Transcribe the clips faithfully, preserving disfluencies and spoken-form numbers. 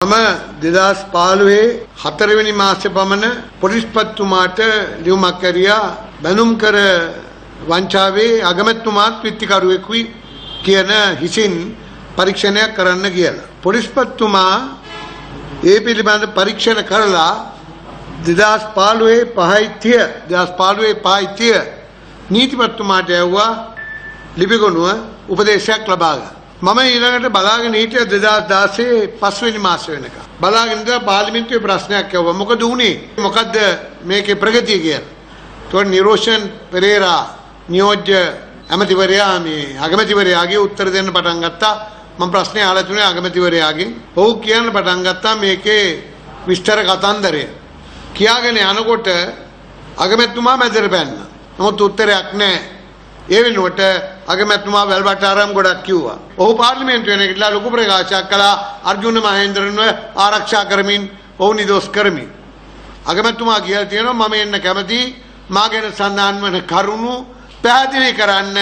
මම දෙදහස් පහළොව හතරවෙනි මාසේ පමණ පොලිස්පතිතුමාට ලියුමක් කරියා බැනුම් කර වංචාවේ අගමැතිතුමාත් විත්තිකරුවෙකුයි කියන හිසින් පරීක්ෂණයක් කරන්න කියලා. පොලිස්පතිතුමා ඒ පිළිබඳ පරීක්ෂණ කරලා දෙදහස් පහළොව පහයි තිය දෙදහස් පහළොව පහයි තිය නීතිපතිතුමාට යවුවා ලිපිගොනුව උපදේශයක් ලබා ගන්න. මම ඊළඟට බලාගෙන හිටිය දෙදහස් දාසයේ පස්වෙනි මාසෙ වෙනකම්. බලාගෙන ඉඳලා පාර්ලිමේන්තුවේ ප්‍රශ්නයක් යවුවා. මොකද වුනේ? මොකද්ද මේකේ ප්‍රගතිය කියලා. ඒතකොට නිරෝෂන් පෙරේරා නියෝජ්‍ය ඇමතිවරයා මේ අගමැතිවරයාගේ උත්තර දෙන්න පටන් ගත්තා. මම ප්‍රශ්නේ අහලා තුනේ අගමැතිවරයාගෙන්. ඔහු කියන්න පටන් ගත්තා මේකේ විස්තර කතන්දරය. කියාගෙන යනකොට අගමැතිතුමා මැදට පැන්නා. නමුත් උත්තරයක් නැහැ. ඒ වෙනුවට අගමැතිතුමා වැල්වටාරම් ගොඩක් කිව්වා. ඔහු පාර්ලිමේන්තුවේ නැගිටලා ලොකු ප්‍රකාශයක් කළා අර්ජුන මහේන්ද්‍රන්ව ආරක්ෂා කරමින් ඔහු නිදොස් කරමින්. අගමැතිතුමා කියලා තියෙනවා මම එන්න කැමති මා ගැන සඳහන් වන කරුණු පැහැදිලි කරන්න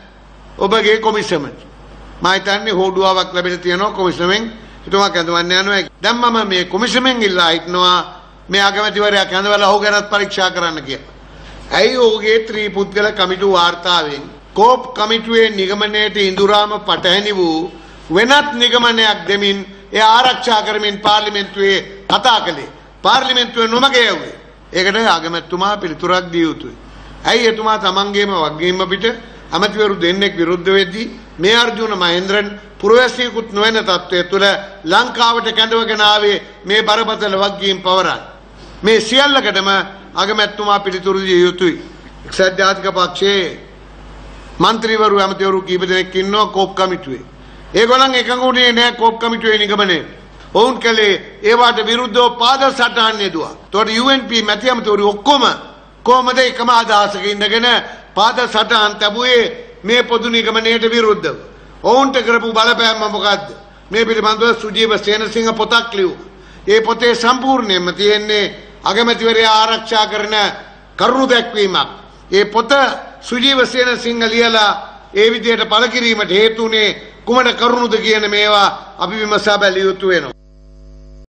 ඔබගේ කොමිසමට. මම හිතන්නේ හොඩුවාවක් ලැබිලා තියෙනවා කොමිසමෙන්. ඊටම කැඳවන්න යනවා. දැන් මම මේ කොමිසමෙන් ඉල්ලා හිටනවා මේ අගමැතිවරයා කැඳවලා ඔහු ගැනත් පරීක්ෂා කරන්න කියලා. ඇයි ඔහුගේ ත්‍රිපුද්ගල කමිටු වාර්තාවෙන් කෝප් කමිටුවේ නිගමනයට ඉඳුරාම පටහැනි වූ වෙනත් නිගමනයක් දෙමින් ඒ ආරක්ෂා කරමින් පාර්ලිමේන්තුවේ කතා කළේ පාර්ලිමේන්තුවේ නොමග යවුවේ. ඒකට අගමැතිතුමා පිළිතුරක් දිය යුතුයි. ඇයි එතුමා තමන්ගේම වගකීම පිට අමතිවරු දෙන්නෙක් විරුද්ධ වෙද්දී මේ අර්ජුන මහේන්ද්‍රන් පුරවැසියෙකුත් නොවන තත්ත්වය තුළ ලංකාවට කැඳවගෙන ආවේ මේ බරපතල වගකීම් පවරන්න. මේ සියල්ලකටම අගමැතිතුමා පිළිතුරු දිය යුතුයි. එක්සත් ජාතික පක්ෂයේ මන්ත්‍රීවරු ඇමතිවරු කීප දෙනෙක් ඉන්නවා කෝප් කමිටුවේ. ඒගොල්ලන් එකඟ වුණේ නැහැ කෝප් කමිටුවේ නිගමනයේ. ඔවුන් කලේ ඒවට විරුද්ධව පාදල් සටහන් නෙදුවා. ඒතකොට යූ එන් පී මැති ඇමතිවරු ඔක්කොම කොහමද එකම අදහසක ඉඳගෙන පාදල් සටහන් තැබුවේ මේ පොදු නිගමනයට විරුද්ධව. ඔවුන්ට කරපු බලපෑම මොකද්ද? මේ පිළිබඳව සුජීව සේනසිංහ පොතක් ලියුවා. ඒ පොතේ සම්පූර්ණයෙන්ම තියෙන්නේ අගමැතිවරයා ආරක්ෂා කරන කරුණු දැක්වීමක්. ඒ පොත සුජීව සේනසිංහ ලියලා ඒ විදිහට පළ කිරීමට හේතු වුණේ කුමන කරුණුද කියන මේවා අපි විමසා බැලිය යුතු වෙනවා.